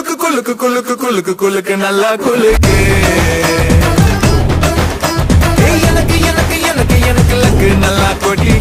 குலுக்கு குலுக்கு குலுக்கு குலுக்கு குலுக்கு நல்லா குலுக்கு எனக்கு எனக்கு எனக்கு எனக்கு லக்கு நல்லா கொட்டி